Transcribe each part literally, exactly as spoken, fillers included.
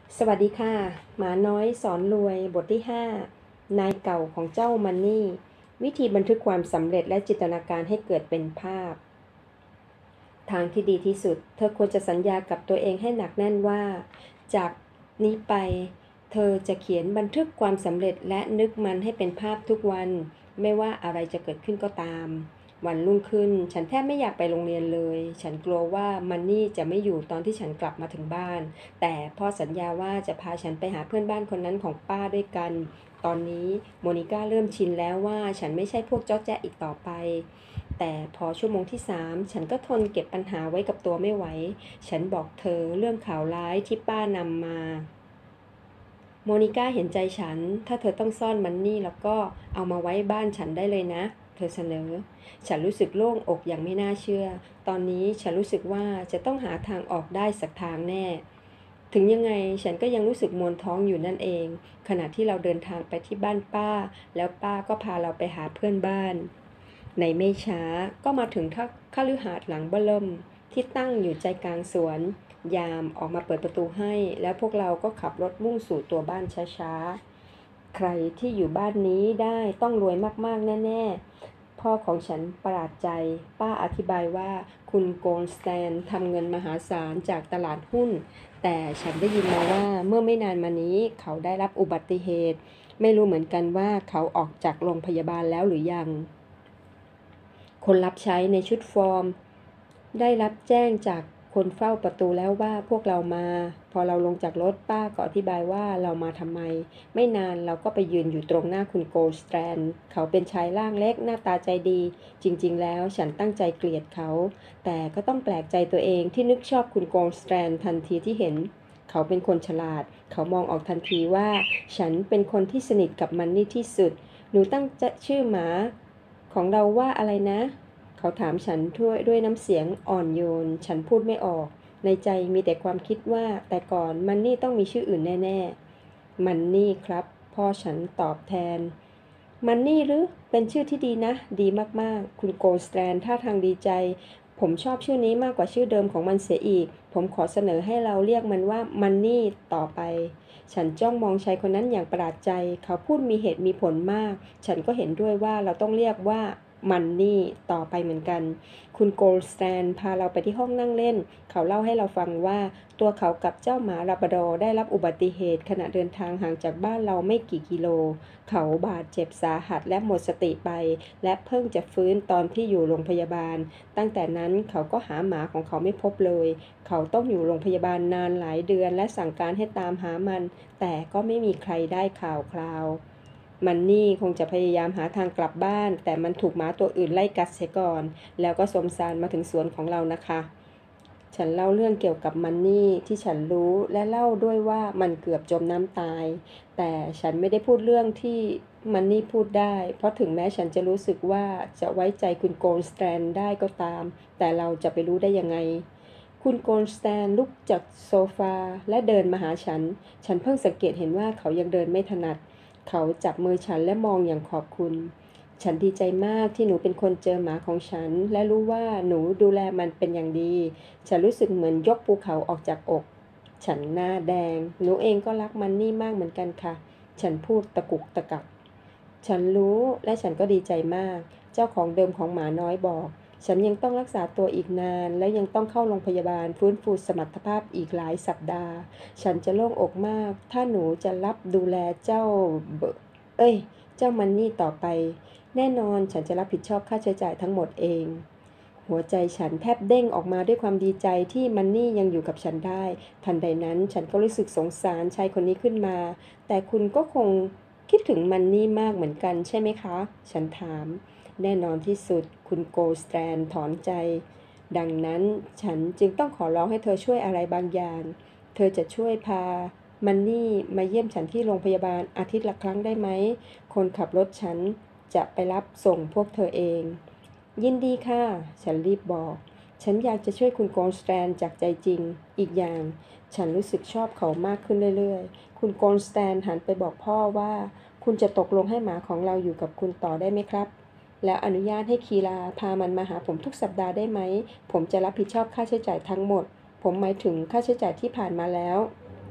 สวัสดีค่ะหมาน้อยสอนรวยบทที่ห้านายเก่าของเจ้ามันนี่วิธีบันทึกความสำเร็จและจินตนาการให้เกิดเป็นภาพทางที่ดีที่สุดเธอควรจะสัญญากับตัวเองให้หนักแน่นว่าจากนี้ไปเธอจะเขียนบันทึกความสำเร็จและนึกมันให้เป็นภาพทุกวันไม่ว่าอะไรจะเกิดขึ้นก็ตามวันรุ่งขึ้นฉันแทบไม่อยากไปโรงเรียนเลยฉันกลัวว่ามันนี่จะไม่อยู่ตอนที่ฉันกลับมาถึงบ้านแต่พ่อสัญญาว่าจะพาฉันไปหาเพื่อนบ้านคนนั้นของป้าด้วยกันตอนนี้โมนิก้าเริ่มชินแล้วว่าฉันไม่ใช่พวกจ๊อแจ๊อีกต่อไปแต่พอชั่วโมงที่สามฉันก็ทนเก็บปัญหาไว้กับตัวไม่ไหวฉันบอกเธอเรื่องข่าวร้ายที่ป้านำมาโมนิก้าเห็นใจฉันถ้าเธอต้องซ่อนมันนี่แล้วก็เอามาไว้บ้านฉันได้เลยนะเธอเสนอฉันรู้สึกโล่งอกอย่างไม่น่าเชื่อตอนนี้ฉันรู้สึกว่าจะต้องหาทางออกได้สักทางแน่ถึงยังไงฉันก็ยังรู้สึกมวนท้องอยู่นั่นเองขณะที่เราเดินทางไปที่บ้านป้าแล้วป้าก็พาเราไปหาเพื่อนบ้านในไม่ช้าก็มาถึงคฤหาสน์หลังเบ้อเริ่มที่ตั้งอยู่ใจกลางสวนยามออกมาเปิดประตูให้แล้วพวกเราก็ขับรถมุ่งสู่ตัวบ้านช้าๆใครที่อยู่บ้านนี้ได้ต้องรวยมากๆแน่ๆพ่อของฉันประหลาดใจป้าอธิบายว่าคุณโกลสแตนทำเงินมหาศาลจากตลาดหุ้นแต่ฉันได้ยินมาว่าเมื่อไม่นานมานี้เขาได้รับอุบัติเหตุไม่รู้เหมือนกันว่าเขาออกจากโรงพยาบาลแล้วหรือยังคนรับใช้ในชุดฟอร์มได้รับแจ้งจากคนเฝ้าประตูแล้วว่าพวกเรามาพอเราลงจากรถป้าก็อธิบายว่าเรามาทำไมไม่นานเราก็ไปยืนอยู่ตรงหน้าคุณโกลสแตนเขาเป็นชายร่างเล็กหน้าตาใจดีจริงๆแล้วฉันตั้งใจเกลียดเขาแต่ก็ต้องแปลกใจตัวเองที่นึกชอบคุณโกลสแตนทันทีที่เห็นเขาเป็นคนฉลาดเขามองออกทันทีว่าฉันเป็นคนที่สนิทกับมันนี่ที่สุดหนูตั้งชื่อหมาของเราว่าอะไรนะเขาถามฉันด้วยด้วยน้ำเสียงอ่อนโยนฉันพูดไม่ออกในใจมีแต่ความคิดว่าแต่ก่อนมันนี่ต้องมีชื่ออื่นแน่ๆมันนี่ครับพ่อฉันตอบแทนมันนี่หรือเป็นชื่อที่ดีนะดีมากๆคุณโกลสแตนท่าทางดีใจผมชอบชื่อนี้มากกว่าชื่อเดิมของมันเสียอีกผมขอเสนอให้เราเรียกมันว่ามันนี่ต่อไปฉันจ้องมองชายคนนั้นอย่างประหลาดใจเขาพูดมีเหตุมีผลมากฉันก็เห็นด้วยว่าเราต้องเรียกว่ามันนี่ต่อไปเหมือนกันคุณโกลสแตนพาเราไปที่ห้องนั่งเล่นเขาเล่าให้เราฟังว่าตัวเขากับเจ้าหมาลาบราดอร์ได้รับอุบัติเหตุขณะเดินทางห่างจากบ้านเราไม่กี่กิโลเขาบาดเจ็บสาหัสและหมดสติไปและเพิ่งจะฟื้นตอนที่อยู่โรงพยาบาลตั้งแต่นั้นเขาก็หาหมาของเขาไม่พบเลยเขาต้องอยู่โรงพยาบาลนานหลายเดือนและสั่งการให้ตามหามันแต่ก็ไม่มีใครได้ข่าวคราวมันนี่คงจะพยายามหาทางกลับบ้านแต่มันถูกหมาตัวอื่นไล่กัดเสียก่อนแล้วก็สมสารมาถึงสวนของเรานะคะฉันเล่าเรื่องเกี่ยวกับมันนี่ที่ฉันรู้และเล่าด้วยว่ามันเกือบจมน้ำตายแต่ฉันไม่ได้พูดเรื่องที่มันนี่พูดได้เพราะถึงแม้ฉันจะรู้สึกว่าจะไว้ใจคุณโกลสแตนได้ก็ตามแต่เราจะไปรู้ได้ยังไงคุณโกลสแตนลุกจากโซฟาและเดินมาหาฉันฉันเพิ่งสังเกตเห็นว่าเขายังเดินไม่ถนัดเขาจับมือฉันและมองอย่างขอบคุณฉันดีใจมากที่หนูเป็นคนเจอหมาของฉันและรู้ว่าหนูดูแลมันเป็นอย่างดีฉันรู้สึกเหมือนยกภูเขาออกจากอกฉันหน้าแดงหนูเองก็รักมันนี่มากเหมือนกันค่ะฉันพูดตะกุกตะกักฉันรู้และฉันก็ดีใจมากเจ้าของเดิมของหมาน้อยบอกฉันยังต้องรักษาตัวอีกนานและยังต้องเข้าโรงพยาบาลฟื้นฟูสมรรถภาพอีกหลายสัปดาห์ฉันจะโล่งอกมากถ้าหนูจะรับดูแลเจ้าเอ้ยเจ้ามันนี่ต่อไปแน่นอนฉันจะรับผิดชอบค่าใช้จ่ายทั้งหมดเองหัวใจฉันแทบเด้งออกมาด้วยความดีใจที่มันนี่ยังอยู่กับฉันได้ทันใดนั้นฉันก็รู้สึกสงสารชายคนนี้ขึ้นมาแต่คุณก็คงคิดถึงมันนี่มากเหมือนกันใช่ไหมคะฉันถามแน่นอนที่สุดคุณโกลสแตนถอนใจดังนั้นฉันจึงต้องขอร้องให้เธอช่วยอะไรบางอย่างเธอจะช่วยพามันนี่มาเยี่ยมฉันที่โรงพยาบาลอาทิตย์ละครั้งได้ไหมคนขับรถฉันจะไปรับส่งพวกเธอเองยินดีค่ะฉันรีบบอกฉันอยากจะช่วยคุณโกลสแตนจากใจจริงอีกอย่างฉันรู้สึกชอบเขามากขึ้นเรื่อยๆคุณโกลสแตนหันไปบอกพ่อว่าคุณจะตกลงให้หมาของเราอยู่กับคุณต่อได้ไหมครับแล้วอนุญาตให้คีราพามันมาหาผมทุกสัปดาห์ได้ไหมผมจะรับผิดชอบค่าใช้จ่ายทั้งหมดผมหมายถึงค่าใช้จ่ายที่ผ่านมาแล้ว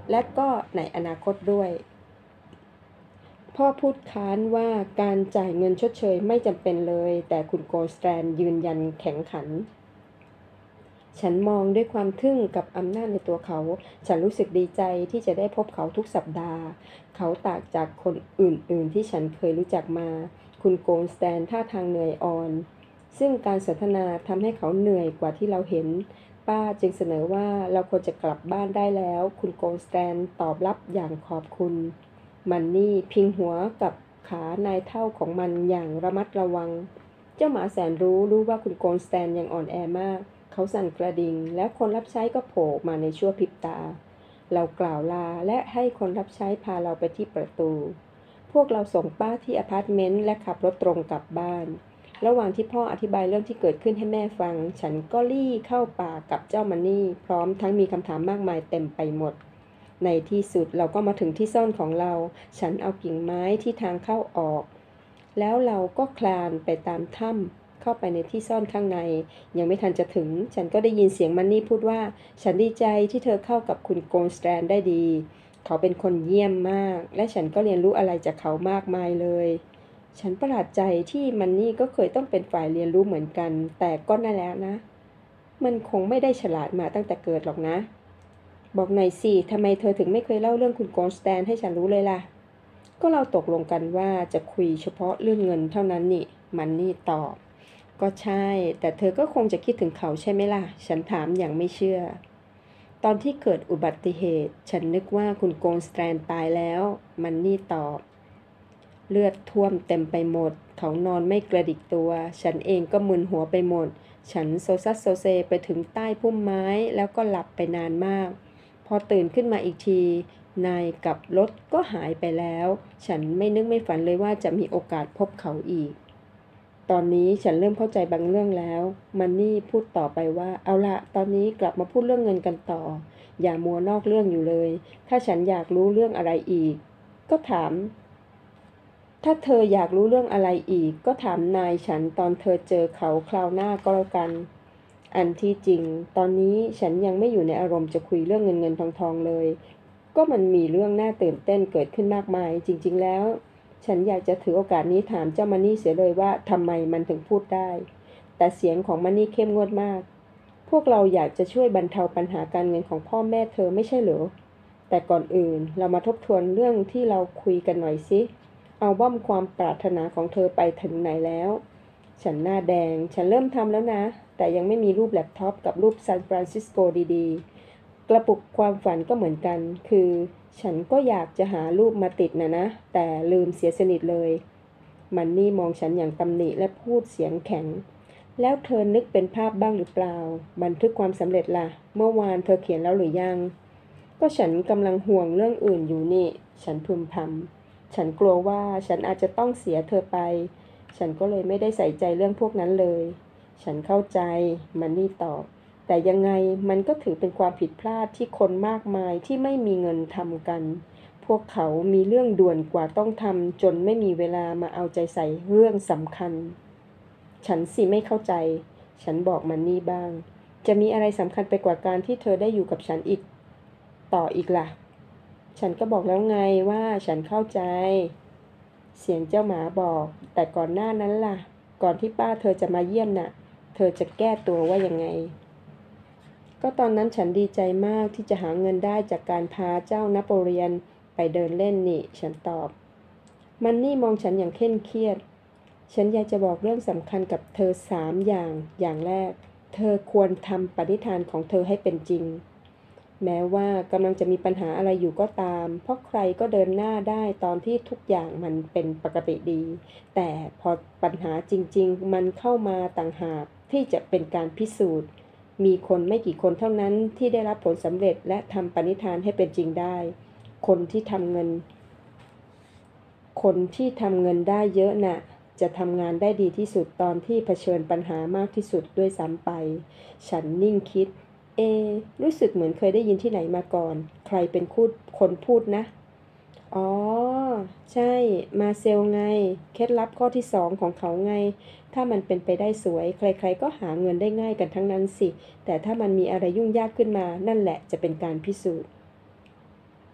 และก็ในอนาคตด้วยพ่อพูดค้านว่าการจ่ายเงินชดเชยไม่จำเป็นเลยแต่คุณโกลด์สแตนยืนยันแข็งขันฉันมองด้วยความทึ่งกับอำนาจในตัวเขาฉันรู้สึกดีใจที่จะได้พบเขาทุกสัปดาห์เขาต่างจากคนอื่นๆที่ฉันเคยรู้จักมาคุณโกลด์สแตนท่าทางเหนื่อยอ่อนซึ่งการสนทนาทำให้เขาเหนื่อยกว่าที่เราเห็นป้าจึงเสนอว่าเราควรจะกลับบ้านได้แล้วคุณโกลด์สแตนตอบรับอย่างขอบคุณมันนี่พิงหัวกับขานายเท่าของมันอย่างระมัดระวังเจ้าหมาแสนรู้รู้ว่าคุณโกลด์สแตนยังอ่อนแอมากเขาสั่นกระดิ่งแล้วคนรับใช้ก็โผล่มาในชั่วพริบตาเรากล่าวลาและให้คนรับใช้พาเราไปที่ประตูพวกเราส่งป้าที่อพาร์ตเมนต์และขับรถตรงกลับบ้านระหว่างที่พ่ออธิบายเรื่องที่เกิดขึ้นให้แม่ฟังฉันก็ลี่เข้าป่ากับเจ้ามันนี่พร้อมทั้งมีคำถามมากมายเต็มไปหมดในที่สุดเราก็มาถึงที่ซ่อนของเราฉันเอากิ่งไม้ที่ทางเข้าออกแล้วเราก็คลานไปตามถ้ำเข้าไปในที่ซ่อนข้างในยังไม่ทันจะถึงฉันก็ได้ยินเสียงมันนี่พูดว่าฉันดีใจที่เธอเข้ากับคุณโกลด์สแตนได้ดีเขาเป็นคนเยี่ยมมากและฉันก็เรียนรู้อะไรจากเขามากมายเลยฉันประหลาดใจที่มันนี่ก็เคยต้องเป็นฝ่ายเรียนรู้เหมือนกันแต่ก็นั่นแหละนะมันคงไม่ได้ฉลาดมาตั้งแต่เกิดหรอกนะบอกหน่อยสิทำไมเธอถึงไม่เคยเล่าเรื่องคุณโกลด์สแตนให้ฉันรู้เลยล่ะก็เราตกลงกันว่าจะคุยเฉพาะเรื่องเงินเท่านั้นนี่มันนี่ตอบก็ใช่แต่เธอก็คงจะคิดถึงเขาใช่ไหมล่ะฉันถามอย่างไม่เชื่อตอนที่เกิดอุบัติเหตุฉันนึกว่าคุณโกลด์สแตนตายแล้วมันนี่ตอบเลือดท่วมเต็มไปหมดเขานอนไม่กระดิกตัวฉันเองก็มึนหัวไปหมดฉันโซซัสโซเซไปถึงใต้พุ่มไม้แล้วก็หลับไปนานมากพอตื่นขึ้นมาอีกทีนายกับรถก็หายไปแล้วฉันไม่นึกไม่ฝันเลยว่าจะมีโอกาสพบเขาอีกตอนนี้ฉันเริ่มเข้าใจบางเรื่องแล้วมันนี่พูดต่อไปว่าเอาละตอนนี้กลับมาพูดเรื่องเงินกันต่ออย่ามัวนอกเรื่องอยู่เลยถ้าฉันอยากรู้เรื่องอะไรอีกก็ถามถ้าเธออยากรู้เรื่องอะไรอีกก็ถามนายฉันตอนเธอเจอเขาคราวหน้าก็แล้วกันอันที่จริงตอนนี้ฉันยังไม่อยู่ในอารมณ์จะคุยเรื่องเงินเงินทองทองเลยก็มันมีเรื่องน่าตื่นเต้นเกิดขึ้นมากมายจริงๆแล้วฉันอยากจะถือโอกาสนี้ถามเจ้ามันนี่เสียเลยว่าทำไมมันถึงพูดได้แต่เสียงของมันนี่เข้มงวดมากพวกเราอยากจะช่วยบรรเทาปัญหาการเงินของพ่อแม่เธอไม่ใช่เหรอแต่ก่อนอื่นเรามาทบทวนเรื่องที่เราคุยกันหน่อยสิเอาว่าความปรารถนาของเธอไปถึงไหนแล้วฉันหน้าแดงฉันเริ่มทำแล้วนะแต่ยังไม่มีรูปแล็ปท็อปกับรูปซานฟรานซิสโกดีๆกระปุกความฝันก็เหมือนกันคือฉันก็อยากจะหารูปมาติดนะนะแต่ลืมเสียสนิทเลยมันนี่มองฉันอย่างตำหนิและพูดเสียงแข็งแล้วเธอนึกเป็นภาพบ้างหรือเปล่าบันทึกความสำเร็จล่ะเมื่อวานเธอเขียนแล้วหรือยังก็ฉันกำลังห่วงเรื่องอื่นอยู่นี่ฉันพึมพำฉันกลัวว่าฉันอาจจะต้องเสียเธอไปฉันก็เลยไม่ได้ใส่ใจเรื่องพวกนั้นเลยฉันเข้าใจมันนี่ตอบแต่ยังไงมันก็ถือเป็นความผิดพลาดที่คนมากมายที่ไม่มีเงินทำกันพวกเขามีเรื่องด่วนกว่าต้องทำจนไม่มีเวลามาเอาใจใส่เรื่องสำคัญฉันสิไม่เข้าใจฉันบอกมันนี่บ้างจะมีอะไรสำคัญไปกว่าการที่เธอได้อยู่กับฉันอีกต่ออีกล่ะฉันก็บอกแล้วไงว่าฉันเข้าใจเสียงเจ้าหมาบอกแต่ก่อนหน้านั้นล่ะก่อนที่ป้าเธอจะมาเยี่ยมน่ะเธอจะแก้ตัวว่ายังไงก็ตอนนั้นฉันดีใจมากที่จะหาเงินได้จากการพาเจ้านโปเลียนไปเดินเล่นนี่ฉันตอบมันนี่มองฉันอย่างเคร่งเครียดฉันอยากจะบอกเรื่องสำคัญกับเธอสามอย่างอย่างแรกเธอควรทำปณิธานของเธอให้เป็นจริงแม้ว่ากำลังจะมีปัญหาอะไรอยู่ก็ตามเพราะใครก็เดินหน้าได้ตอนที่ทุกอย่างมันเป็นปกติดีแต่พอปัญหาจริงๆมันเข้ามาต่างหากที่จะเป็นการพิสูจน์มีคนไม่กี่คนเท่านั้นที่ได้รับผลสำเร็จและทำปณิธานให้เป็นจริงได้คนที่ทำเงินคนที่ทำเงินได้เยอะน่ะจะทำงานได้ดีที่สุดตอนที่เผชิญปัญหามากที่สุดด้วยซ้ำไปฉันนิ่งคิดเอรู้สึกเหมือนเคยได้ยินที่ไหนมาก่อนใครเป็นคูดคนพูดนะอ๋อใช่มาเซลไงเคล็ดลับข้อที่สองของเขาไงถ้ามันเป็นไปได้สวยใครๆก็หาเงินได้ง่ายกันทั้งนั้นสิแต่ถ้ามันมีอะไรยุ่งยากขึ้นมานั่นแหละจะเป็นการพิสูจน์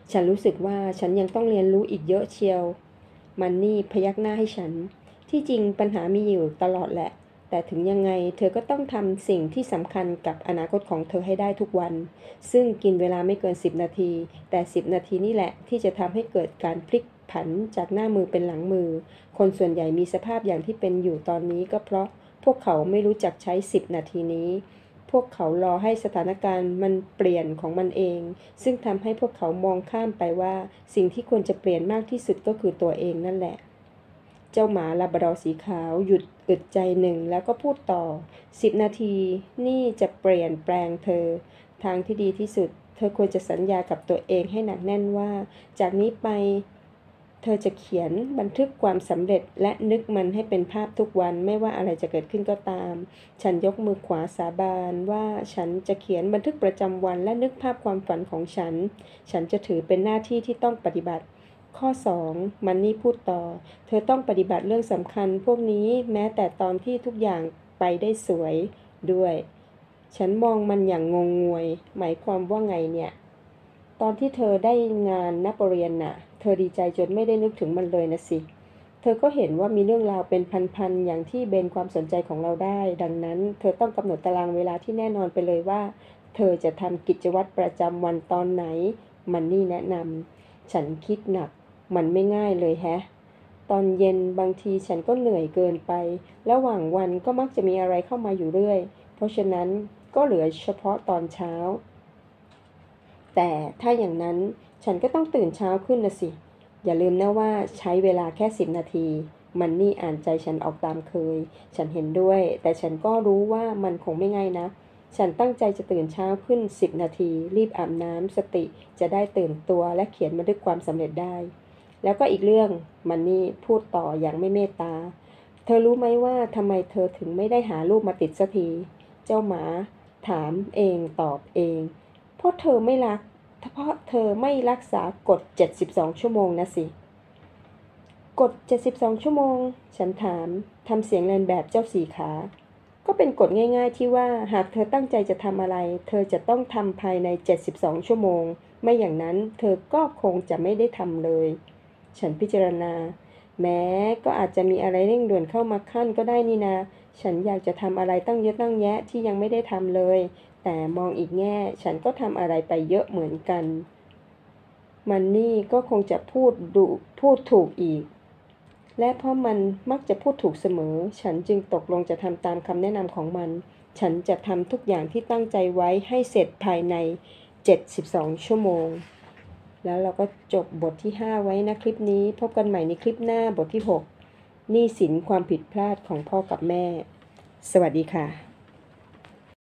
ฉันรู้สึกว่าฉันยังต้องเรียนรู้อีกเยอะเชียวมันนี่พยักหน้าให้ฉันที่จริงปัญหามีอยู่ตลอดแหละแต่ถึงยังไงเธอก็ต้องทำสิ่งที่สำคัญกับอนาคตของเธอให้ได้ทุกวันซึ่งกินเวลาไม่เกินสิบนาทีแต่สิบนาทีนี่แหละที่จะทำให้เกิดการพลิกผันจากหน้ามือเป็นหลังมือคนส่วนใหญ่มีสภาพอย่างที่เป็นอยู่ตอนนี้ก็เพราะพวกเขาไม่รู้จักใช้สิบนาทีนี้พวกเขารอให้สถานการณ์มันเปลี่ยนของมันเองซึ่งทำให้พวกเขามองข้ามไปว่าสิ่งที่ควรจะเปลี่ยนมากที่สุดก็คือตัวเองนั่นแหละเจ้าหมาลาบราดอร์สีขาวหยุดอึดใจหนึ่งแล้วก็พูดต่อสิบนาทีนี่จะเปลี่ยนแปลงเธอทางที่ดีที่สุดเธอควรจะสัญญากับตัวเองให้หนักแน่นว่าจากนี้ไปเธอจะเขียนบันทึกความสำเร็จและนึกมันให้เป็นภาพทุกวันไม่ว่าอะไรจะเกิดขึ้นก็ตามฉันยกมือขวาสาบานว่าฉันจะเขียนบันทึกประจำวันและนึกภาพความฝันของฉันฉันจะถือเป็นหน้าที่ที่ต้องปฏิบัติข้อสองมันนี่พูดต่อเธอต้องปฏิบัติเรื่องสำคัญพวกนี้แม้แต่ตอนที่ทุกอย่างไปได้สวยด้วยฉันมองมันอย่างงงงวยหมายความว่าไงเนี่ยตอนที่เธอได้งานนักเรียนน่ะเธอดีใจจนไม่ได้นึกถึงมันเลยนะสิเธอก็เห็นว่ามีเรื่องราวเป็นพันๆอย่างที่เบนความสนใจของเราได้ดังนั้นเธอต้องกำหนดตารางเวลาที่แน่นอนไปเลยว่าเธอจะทำกิจวัตรประจำวันตอนไหนมันนี่แนะนำฉันคิดหนักมันไม่ง่ายเลยแฮะตอนเย็นบางทีฉันก็เหนื่อยเกินไประหว่างวันก็มักจะมีอะไรเข้ามาอยู่เรื่อยเพราะฉะนั้นก็เหลือเฉพาะตอนเช้าแต่ถ้าอย่างนั้นฉันก็ต้องตื่นเช้าขึ้นนะสิอย่าลืมนะว่าใช้เวลาแค่สิบนาทีมันนี่อ่านใจฉันออกตามเคยฉันเห็นด้วยแต่ฉันก็รู้ว่ามันคงไม่ง่ายนะฉันตั้งใจจะตื่นเช้าขึ้นสิบนาทีรีบอาบน้ำสติจะได้ตื่นตัวและเขียนบันทึกความสำเร็จได้แล้วก็อีกเรื่องมันนี่พูดต่ออย่างไม่เมตตาเธอรู้ไหมว่าทำไมเธอถึงไม่ได้หาลูกมาติดสักทีเจ้าหมาถามเองตอบเองเพราะเธอไม่รักเพราะเธอไม่รักษากฎเจ็ดสิบสองชั่วโมงนะสิกฎเจ็ดสิบสองชั่วโมงฉันถามทำเสียงเลียนแบบเจ้าสี่ขาก็เป็นกฎง่ายๆที่ว่าหากเธอตั้งใจจะทำอะไรเธอจะต้องทำภายในเจ็ดสิบสองชั่วโมงไม่อย่างนั้นเธอก็คงจะไม่ได้ทำเลยฉันพิจารณาแม้ก็อาจจะมีอะไรเร่งด่วนเข้ามาขั้นก็ได้นี่นาฉันอยากจะทำอะไรตั้งเยอะตั้งแยะที่ยังไม่ได้ทำเลยแต่มองอีกแง่ฉันก็ทำอะไรไปเยอะเหมือนกันมันนี่ก็คงจะพูดดุพูดถูกอีกและเพราะมันมักจะพูดถูกเสมอฉันจึงตกลงจะทำตามคำแนะนำของมันฉันจะทำทุกอย่างที่ตั้งใจไว้ให้เสร็จภายในเจ็ดสิบสองชั่วโมงแล้วเราก็จบบทที่ห้าไว้นะคลิปนี้พบกันใหม่ในคลิปหน้าบทที่หกหนี้สินความผิดพลาดของพ่อกับแม่สวัสดีค่ะ